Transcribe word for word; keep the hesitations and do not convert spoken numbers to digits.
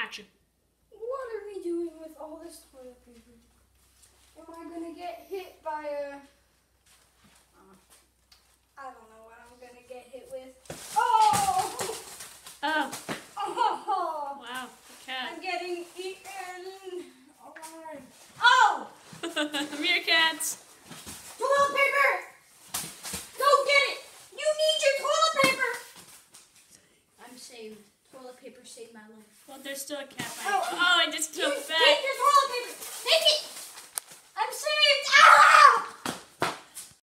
Gotcha. What are we doing with all this toilet paper? Am I gonna get hit by a... Uh, I don't know what I'm gonna get hit with. Oh! Oh. Oh! Wow. Cat. I'm getting eaten alive. Oh! Meerkats. Toilet paper! Go get it! You need your toilet paper! I'm saved. Toilet paper saved my life. Well, there's still a cat by Oh, oh, I just you took take back. your toilet paper!